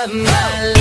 mal.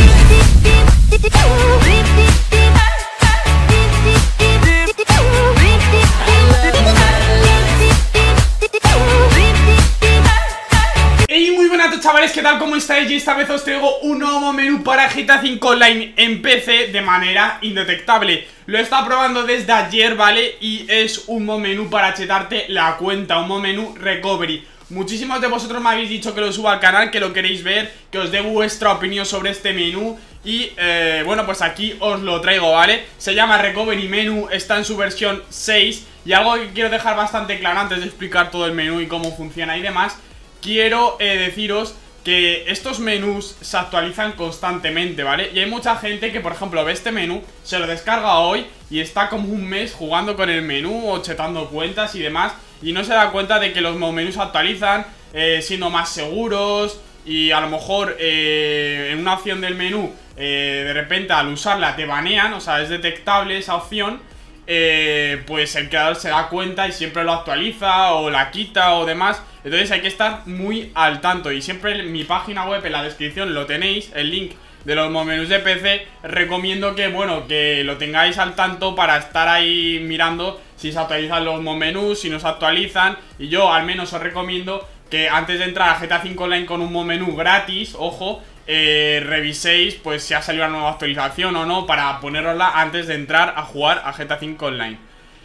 Hey, muy buenas chavales, ¿qué tal? ¿Cómo estáis? Y esta vez os traigo un nuevo menú para GTA V Online en PC de manera indetectable. Lo he estado probando desde ayer, ¿vale? Y es un buen menú para chetarte la cuenta, un buen menú recovery. Muchísimos de vosotros me habéis dicho que lo suba al canal, que lo queréis ver, que os dé vuestra opinión sobre este menú. Y bueno, pues aquí os lo traigo, ¿vale? Se llama Recovery Menu, está en su versión 6. Y algo que quiero dejar bastante claro antes de explicar todo el menú y cómo funciona y demás. Quiero deciros que estos menús se actualizan constantemente, ¿vale? Y hay mucha gente que, por ejemplo, ve este menú, se lo descarga hoy y está como un mes jugando con el menú o chetando cuentas y demás, y no se da cuenta de que los menús se actualizan, siendo más seguros. Y a lo mejor en una opción del menú, de repente al usarla te banean, o sea, es detectable esa opción. Pues el creador se da cuenta y siempre lo actualiza o la quita o demás. Entonces hay que estar muy al tanto. Y siempre en mi página web, en la descripción, lo tenéis, el link de los menús de PC. Recomiendo que, bueno, que lo tengáis al tanto para estar ahí mirando si se actualizan los menús, si no se actualizan. Y yo al menos os recomiendo que antes de entrar a GTA V Online con un menú gratis, ojo, reviséis pues si ha salido una nueva actualización o no, para ponerosla antes de entrar a jugar a GTA V Online.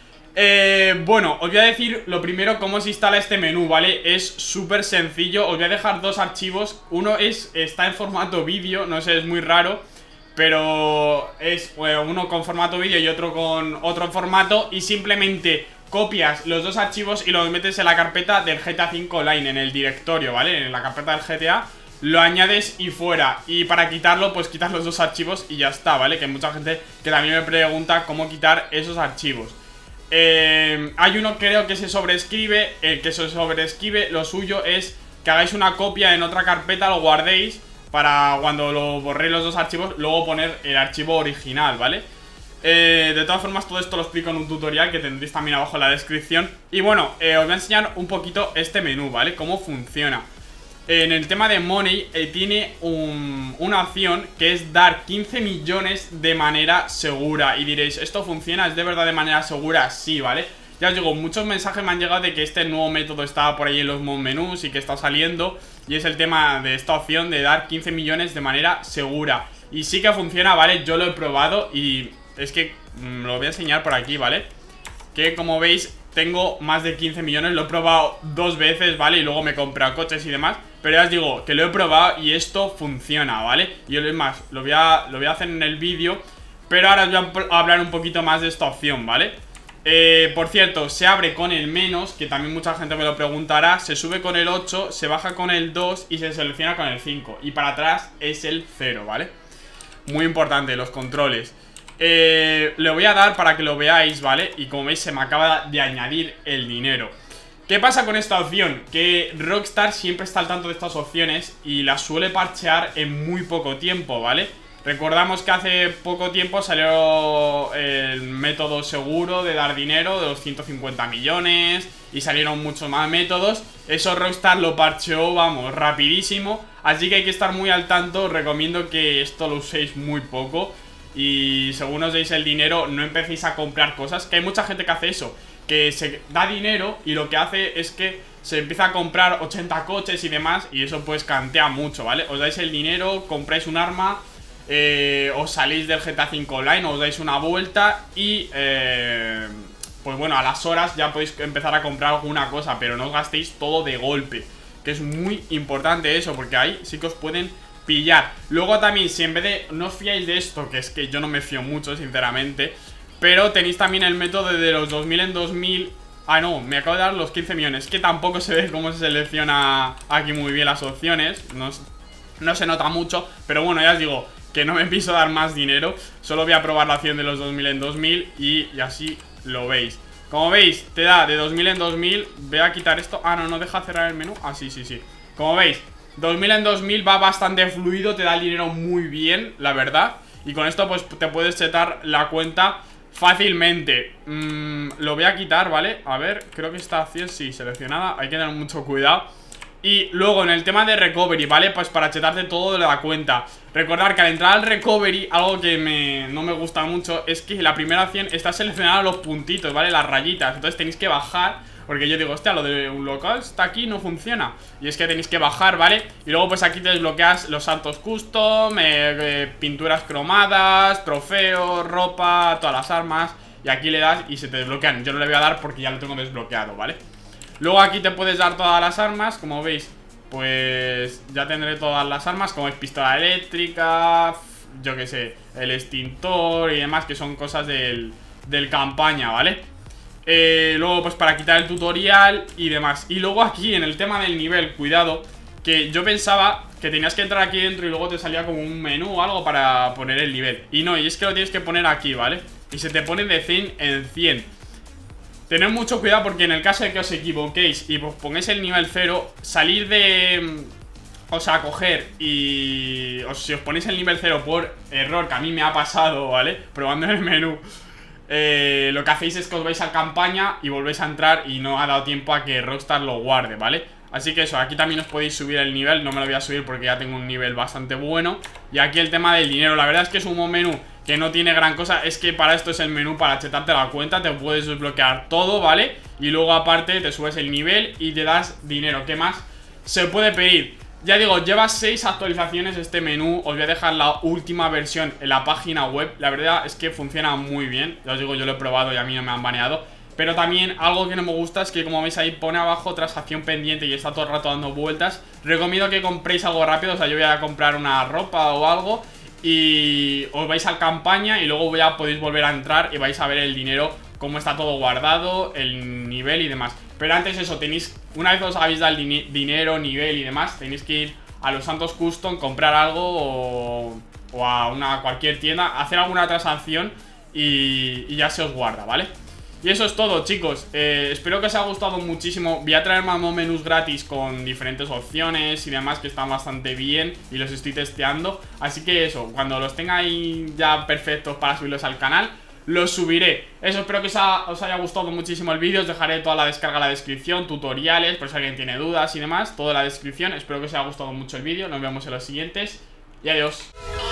Bueno, os voy a decir lo primero cómo se instala este menú, ¿vale? Es súper sencillo, os voy a dejar dos archivos. Uno está en formato vídeo, no sé, es muy raro, pero es uno con formato vídeo y otro con otro formato. Y simplemente copias los dos archivos y los metes en la carpeta del GTA V Online, en el directorio, ¿vale? En la carpeta del GTA. Lo añades y fuera. Y para quitarlo, pues quitas los dos archivos y ya está, ¿vale? Que hay mucha gente que también me pregunta cómo quitar esos archivos. Hay uno, creo, que se sobreescribe. El que se sobreescribe, lo suyo es que hagáis una copia en otra carpeta, lo guardéis para cuando lo borréis los dos archivos, luego poner el archivo original, ¿vale? De todas formas, todo esto lo explico en un tutorial que tendréis también abajo en la descripción. Y bueno, os voy a enseñar un poquito este menú, ¿vale? Cómo funciona. En el tema de Money, tiene una opción que es dar 15 millones de manera segura. Y diréis, ¿esto funciona? ¿Es de verdad de manera segura? Sí, ¿vale? Ya os digo, muchos mensajes me han llegado de que este nuevo método estaba por ahí en los menús y que está saliendo. Y es el tema de esta opción de dar 15 millones de manera segura. Y sí que funciona, ¿vale? Yo lo he probado y es que lo voy a enseñar por aquí, ¿vale? Que como veis, tengo más de 15 millones, lo he probado dos veces, ¿vale? Y luego me he comprado coches y demás. Pero ya os digo que lo he probado y esto funciona, ¿vale? Y es más, lo voy a hacer en el vídeo. Pero ahora os voy a hablar un poquito más de esta opción, ¿vale? Por cierto, se abre con el menos, que también mucha gente me lo preguntará. Se sube con el 8, se baja con el 2 y se selecciona con el 5. Y para atrás es el 0, ¿vale? Muy importante, los controles. Le voy a dar para que lo veáis, ¿vale? Y como veis, se me acaba de añadir el dinero. ¿Qué pasa con esta opción? Que Rockstar siempre está al tanto de estas opciones y las suele parchear en muy poco tiempo, ¿vale? Recordamos que hace poco tiempo salió el método seguro de dar dinero de los 150 millones y salieron muchos más métodos. Eso Rockstar lo parcheó, vamos, rapidísimo. Así que hay que estar muy al tanto. Os recomiendo que esto lo uséis muy poco. Y según os deis el dinero, no empecéis a comprar cosas. Que hay mucha gente que hace eso, que se da dinero y lo que hace es que se empieza a comprar 80 coches y demás. Y eso pues cantea mucho, ¿vale? Os dais el dinero, compráis un arma, os salís del GTA V Online, os dais una vuelta y pues bueno, a las horas ya podéis empezar a comprar alguna cosa. Pero no os gastéis todo de golpe, que es muy importante eso, porque ahí sí que os pueden pillar. Luego también, si en vez de, no os fiáis de esto, que es que yo no me fío mucho, sinceramente, pero tenéis también el método de los 2000 en 2000. Ah, no, me acabo de dar los 15 millones. Que tampoco se ve cómo se selecciona aquí muy bien las opciones. No se nota mucho, pero bueno, ya os digo que no me pienso dar más dinero. Solo voy a probar la opción de los 2000 en 2000 y así lo veis. Como veis, te da de 2000 en 2000. Voy a quitar esto. Ah, no deja cerrar el menú. Ah, sí. Como veis, 2000 en 2000 va bastante fluido, te da el dinero muy bien, la verdad. Y con esto pues te puedes setar la cuenta fácilmente. Lo voy a quitar, ¿vale? A ver, creo que esta opción sí, seleccionada. Hay que tener mucho cuidado Y luego en el tema de recovery, ¿vale? Pues para chetarte todo de la cuenta. Recordar que al entrar al recovery, algo que no me gusta mucho es que la primera opción está seleccionada los puntitos, ¿vale? Las rayitas, entonces tenéis que bajar. Porque yo digo, hostia, lo de un local está aquí, no funciona. Y es que tenéis que bajar, ¿vale? Y luego pues aquí te desbloqueas los saltos custom, pinturas cromadas, trofeos, ropa, todas las armas. Y aquí le das y se te desbloquean. Yo no le voy a dar porque ya lo tengo desbloqueado, ¿vale? Luego aquí te puedes dar todas las armas, como veis. Pues ya tendré todas las armas, como es pistola eléctrica, yo que sé, el extintor y demás, que son cosas del campaña, ¿vale? Luego pues para quitar el tutorial y demás. Y luego aquí en el tema del nivel, cuidado, que yo pensaba que tenías que entrar aquí dentro y luego te salía como un menú o algo para poner el nivel. Y no, y es que lo tienes que poner aquí, ¿vale? Y se te pone de 100 en 100. Tened mucho cuidado porque en el caso de que os equivoquéis y pues pongáis el nivel 0, salir de... O sea, coger y... si os ponéis el nivel 0 por error, que a mí me ha pasado, ¿vale? Probando en el menú. Lo que hacéis es que os vais a campaña y volvéis a entrar y no ha dado tiempo a que Rockstar lo guarde, ¿vale? Así que eso, aquí también os podéis subir el nivel. No me lo voy a subir porque ya tengo un nivel bastante bueno. Y aquí el tema del dinero, la verdad es que es un menú que no tiene gran cosa. Es que para esto es el menú para chetarte la cuenta. Te puedes desbloquear todo, ¿vale? Y luego aparte te subes el nivel y te das dinero. ¿Qué más se puede pedir? Ya digo, lleva 6 actualizaciones este menú. Os voy a dejar la última versión en la página web. La verdad es que funciona muy bien. Ya os digo, yo lo he probado y a mí no me han baneado. Pero también algo que no me gusta es que, como veis ahí, pone abajo transacción pendiente y está todo el rato dando vueltas. Recomiendo que compréis algo rápido. O sea, yo voy a comprar una ropa o algo y os vais a campaña y luego ya podéis volver a entrar y vais a ver el dinero, cómo está todo guardado, el nivel y demás. Pero antes eso, tenéis, una vez os habéis dado el dinero, nivel y demás, tenéis que ir a los Santos Custom, comprar algo o a cualquier tienda, hacer alguna transacción y ya se os guarda, ¿vale? Y eso es todo, chicos. Espero que os haya gustado muchísimo. Voy a traer más menús gratis con diferentes opciones y demás que están bastante bien y los estoy testeando. Así que eso, cuando los tenga ahí ya perfectos para subirlos al canal, los subiré. Eso, espero que os haya gustado muchísimo el vídeo. Os dejaré toda la descarga en la descripción, tutoriales, por si alguien tiene dudas y demás, todo en la descripción. Espero que os haya gustado mucho el vídeo. Nos vemos en los siguientes y adiós.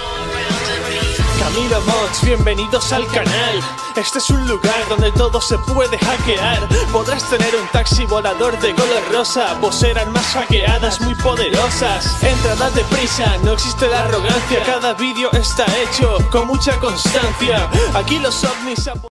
Camilo Mods, bienvenidos al canal. Este es un lugar donde todo se puede hackear. Podrás tener un taxi volador de color rosa, poseer armas hackeadas muy poderosas. Entra, date prisa, no existe la arrogancia. Cada vídeo está hecho con mucha constancia. Aquí los ovnis